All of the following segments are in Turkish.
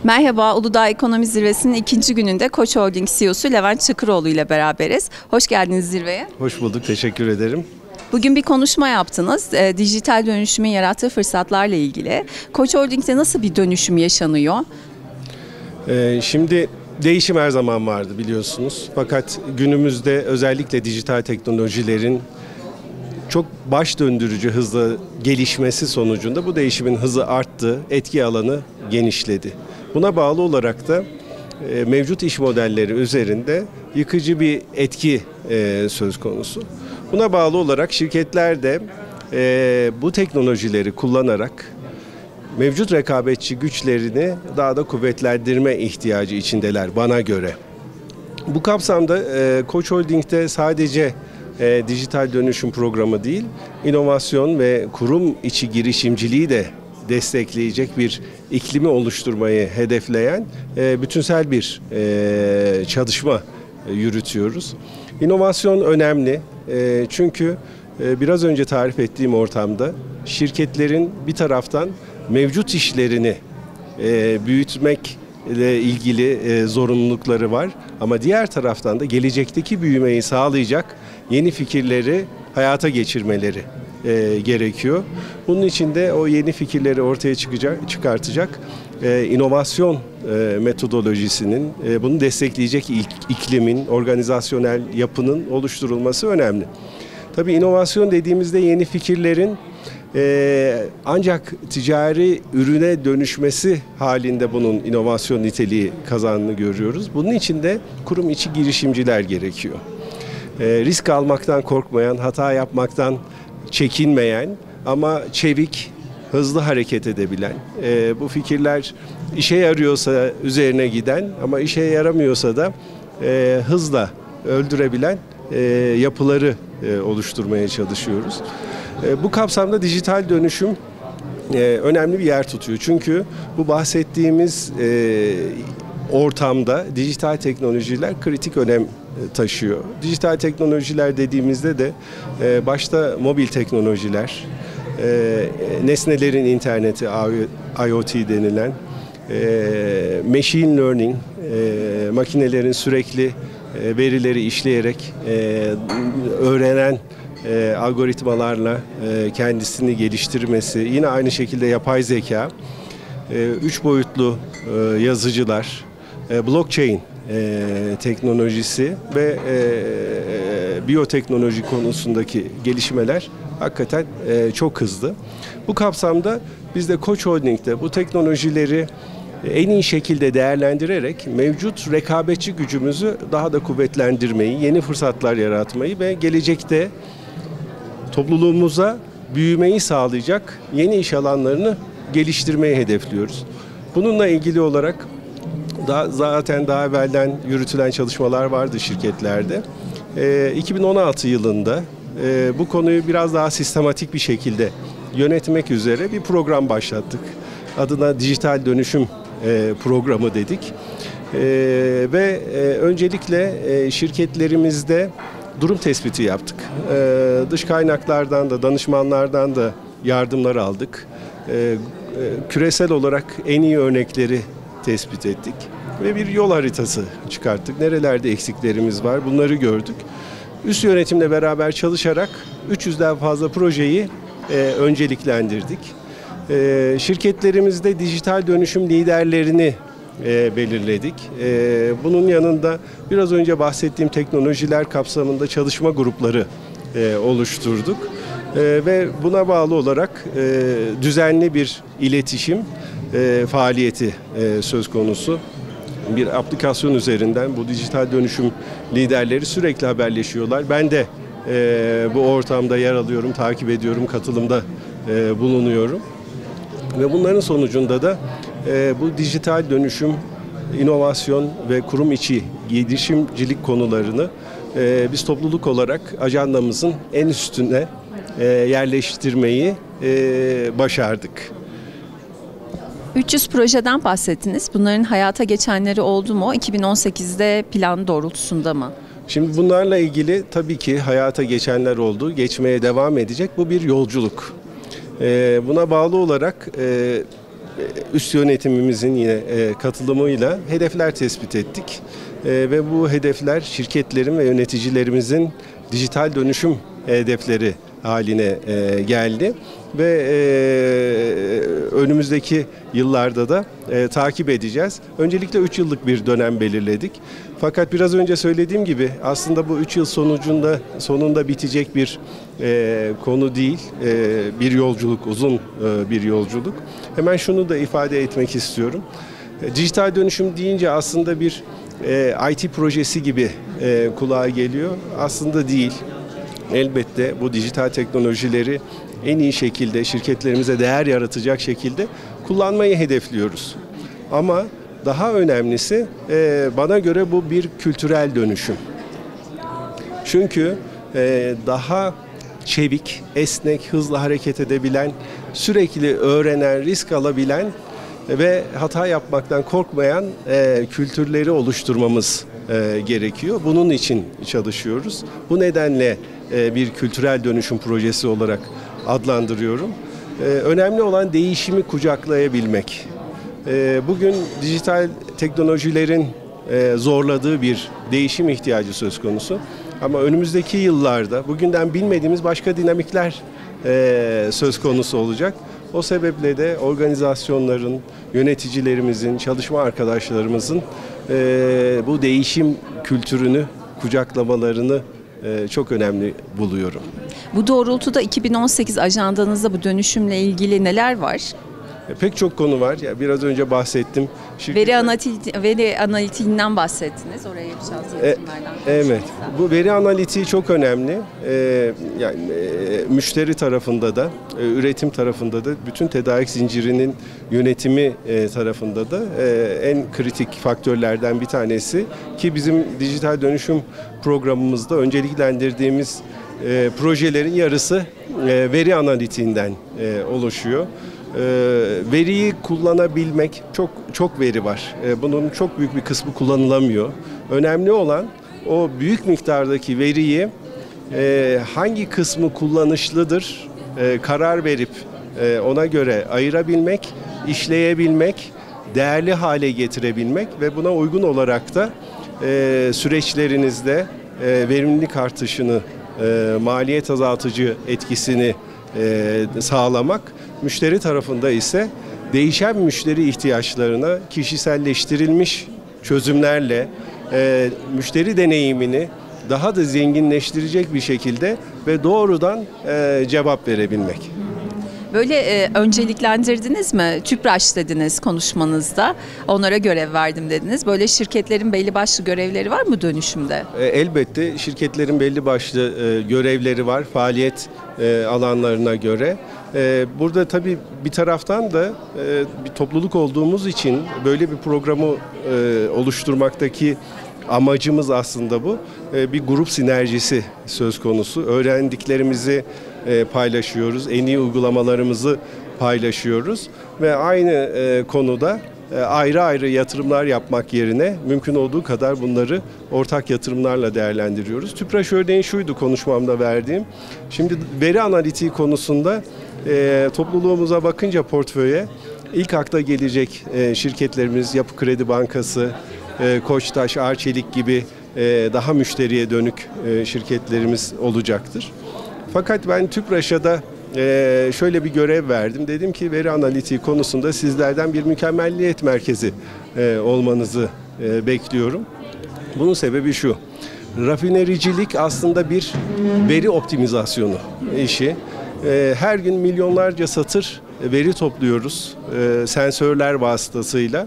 Merhaba, Uludağ Ekonomi Zirvesi'nin ikinci gününde Koç Holding CEO'su Levent Çakıroğlu ile beraberiz. Hoş geldiniz zirveye. Hoş bulduk, teşekkür ederim. Bugün bir konuşma yaptınız. Dijital dönüşümün yarattığı fırsatlarla ilgili. Koç Holding'de nasıl bir dönüşüm yaşanıyor? Şimdi değişim her zaman vardı biliyorsunuz. Fakat günümüzde özellikle dijital teknolojilerin çok baş döndürücü hızla gelişmesi sonucunda bu değişimin hızı arttı, etki alanı genişledi. Buna bağlı olarak da mevcut iş modelleri üzerinde yıkıcı bir etki söz konusu. Buna bağlı olarak şirketler de bu teknolojileri kullanarak mevcut rekabetçi güçlerini daha da kuvvetlendirme ihtiyacı içindeler bana göre. Bu kapsamda Koç Holding'de sadece dijital dönüşüm programı değil, inovasyon ve kurum içi girişimciliği de destekleyecek bir iklimi oluşturmayı hedefleyen bütünsel bir çalışma yürütüyoruz. İnovasyon önemli çünkü biraz önce tarif ettiğim ortamda şirketlerin bir taraftan mevcut işlerini büyütmekle ilgili zorunlulukları var ama diğer taraftan da gelecekteki büyümeyi sağlayacak yeni fikirleri hayata geçirmeleri gerekiyor. Bunun için de o yeni fikirleri ortaya çıkartacak inovasyon metodolojisinin, bunu destekleyecek iklimin, organizasyonel yapının oluşturulması önemli. Tabii inovasyon dediğimizde yeni fikirlerin ancak ticari ürüne dönüşmesi halinde bunun inovasyon niteliği kazandığını görüyoruz. Bunun için de kurum içi girişimciler gerekiyor. Risk almaktan korkmayan, hata yapmaktan çekinmeyen ama çevik, hızlı hareket edebilen, bu fikirler işe yarıyorsa üzerine giden ama işe yaramıyorsa da hızla öldürebilen yapıları oluşturmaya çalışıyoruz. Bu kapsamda dijital dönüşüm önemli bir yer tutuyor. Çünkü bu bahsettiğimiz ortamda dijital teknolojiler kritik önem taşıyor. Dijital teknolojiler dediğimizde de başta mobil teknolojiler, nesnelerin interneti, IoT denilen, machine learning, makinelerin sürekli verileri işleyerek öğrenen algoritmalarla kendisini geliştirmesi, yine aynı şekilde yapay zeka, 3 boyutlu yazıcılar, blockchain teknolojisi ve biyoteknoloji konusundaki gelişmeler hakikaten çok hızlı. Bu kapsamda biz de Koç Holding'de bu teknolojileri en iyi şekilde değerlendirerek mevcut rekabetçi gücümüzü daha da kuvvetlendirmeyi, yeni fırsatlar yaratmayı ve gelecekte topluluğumuza büyümeyi sağlayacak yeni iş alanlarını geliştirmeyi hedefliyoruz. Bununla ilgili olarak zaten daha evvelden yürütülen çalışmalar vardı şirketlerde. 2016 yılında bu konuyu biraz daha sistematik bir şekilde yönetmek üzere bir program başlattık. Adına dijital dönüşüm programı dedik. Ve öncelikle şirketlerimizde durum tespiti yaptık. Dış kaynaklardan da, danışmanlardan da yardımlar aldık. Küresel olarak en iyi örnekleri tespit ettik ve bir yol haritası çıkarttık. Nerelerde eksiklerimiz var bunları gördük. Üst yönetimle beraber çalışarak 300'den fazla projeyi önceliklendirdik. Şirketlerimizde dijital dönüşüm liderlerini belirledik. Bunun yanında biraz önce bahsettiğim teknolojiler kapsamında çalışma grupları oluşturduk. Ve buna bağlı olarak düzenli bir iletişim faaliyeti söz konusu. Bir aplikasyon üzerinden bu dijital dönüşüm liderleri sürekli haberleşiyorlar. Ben de bu ortamda yer alıyorum, takip ediyorum, katılımda bulunuyorum. Ve bunların sonucunda da bu dijital dönüşüm, inovasyon ve kurum içi girişimcilik konularını biz topluluk olarak ajandamızın en üstüne yerleştirmeyi başardık. 300 projeden bahsettiniz. Bunların hayata geçenleri oldu mu? 2018'de plan doğrultusunda mı? Şimdi bunlarla ilgili tabii ki hayata geçenler oldu, geçmeye devam edecek. Bu bir yolculuk. Buna bağlı olarak üst yönetimimizin yine katılımıyla hedefler tespit ettik. Ve bu hedefler şirketlerin ve yöneticilerimizin dijital dönüşüm hedefleri haline geldi. Ve önümüzdeki yıllarda da takip edeceğiz. Öncelikle 3 yıllık bir dönem belirledik. Fakat biraz önce söylediğim gibi aslında bu 3 yıl sonunda bitecek bir konu değil. Bir yolculuk, uzun bir yolculuk. Hemen şunu da ifade etmek istiyorum. Dijital dönüşüm deyince aslında bir IT projesi gibi kulağa geliyor. Aslında değil. Elbette bu dijital teknolojileri en iyi şekilde şirketlerimize değer yaratacak şekilde kullanmayı hedefliyoruz. Ama daha önemlisi bana göre bu bir kültürel dönüşüm. Çünkü daha çevik, esnek, hızlı hareket edebilen, sürekli öğrenen, risk alabilen ve hata yapmaktan korkmayan kültürleri oluşturmamız gerekiyor. Bunun için çalışıyoruz. Bu nedenle bir kültürel dönüşüm projesi olarak adlandırıyorum. Önemli olan değişimi kucaklayabilmek. Bugün dijital teknolojilerin zorladığı bir değişim ihtiyacı söz konusu. Ama önümüzdeki yıllarda bugünden bilmediğimiz başka dinamikler söz konusu olacak. O sebeple de organizasyonların, yöneticilerimizin, çalışma arkadaşlarımızın bu değişim kültürünü kucaklamalarını çok önemli buluyorum. Bu doğrultuda 2018 ajandanızda bu dönüşümle ilgili neler var? Pek çok konu var. Ya biraz önce bahsettim. Veri analitiğinden bahsettiniz. Oraya yapacağız yatırımlardan. Evet. Bu veri analitiği çok önemli. Yani müşteri tarafında da, üretim tarafında da, bütün tedarik zincirinin yönetimi tarafında da en kritik faktörlerden bir tanesi ki bizim dijital dönüşüm programımızda önceliklendirdiğimiz projelerin yarısı veri analitiğinden oluşuyor. Veriyi kullanabilmek, çok veri var. Bunun çok büyük bir kısmı kullanılamıyor. Önemli olan o büyük miktardaki veriyi hangi kısmı kullanışlıdır karar verip ona göre ayırabilmek, işleyebilmek, değerli hale getirebilmek ve buna uygun olarak da süreçlerinizde verimlilik artışını, maliyet azaltıcı etkisini sağlamak. Müşteri tarafında ise değişen müşteri ihtiyaçlarına kişiselleştirilmiş çözümlerle müşteri deneyimini daha da zenginleştirecek bir şekilde ve doğrudan cevap verebilmek. Böyle önceliklendirdiniz mi? TÜPRAŞ dediniz konuşmanızda. Onlara görev verdim dediniz. Böyle şirketlerin belli başlı görevleri var mı dönüşümde? Elbette şirketlerin belli başlı görevleri var faaliyet alanlarına göre. Burada tabii bir taraftan da bir topluluk olduğumuz için böyle bir programı oluşturmaktaki amacımız aslında bu. Bir grup sinerjisi söz konusu. Öğrendiklerimizi paylaşıyoruz, en iyi uygulamalarımızı paylaşıyoruz ve aynı konuda ayrı ayrı yatırımlar yapmak yerine mümkün olduğu kadar bunları ortak yatırımlarla değerlendiriyoruz. TÜPRAŞ örneği şuydu konuşmamda verdiğim. Şimdi veri analitiği konusunda topluluğumuza bakınca portföye ilk akla gelecek şirketlerimiz Yapı Kredi Bankası, Koçtaş, Arçelik gibi daha müşteriye dönük şirketlerimiz olacaktır. Fakat ben TÜPRAŞ'a da şöyle bir görev verdim. Dedim ki veri analitiği konusunda sizlerden bir mükemmelliyet merkezi olmanızı bekliyorum. Bunun sebebi şu. Rafinericilik aslında bir veri optimizasyonu işi. Her gün milyonlarca satır veri topluyoruz sensörler vasıtasıyla.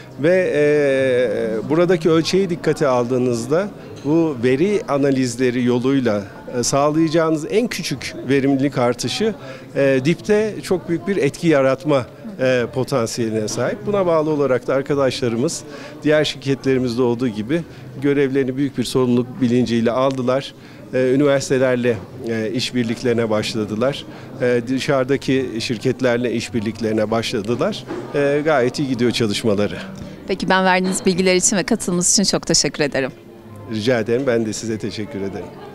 Ve buradaki ölçeği dikkate aldığınızda bu veri analizleri yoluyla sağlayacağınız en küçük verimlilik artışı dipte çok büyük bir etki yaratma potansiyeline sahip. Buna bağlı olarak da arkadaşlarımız diğer şirketlerimizde olduğu gibi görevlerini büyük bir sorumluluk bilinciyle aldılar. Üniversitelerle işbirliklerine başladılar. Dışarıdaki şirketlerle işbirliklerine başladılar. Gayet iyi gidiyor çalışmaları. Peki ben verdiğiniz bilgiler için ve katılımınız için çok teşekkür ederim. Rica ederim. Ben de size teşekkür ederim.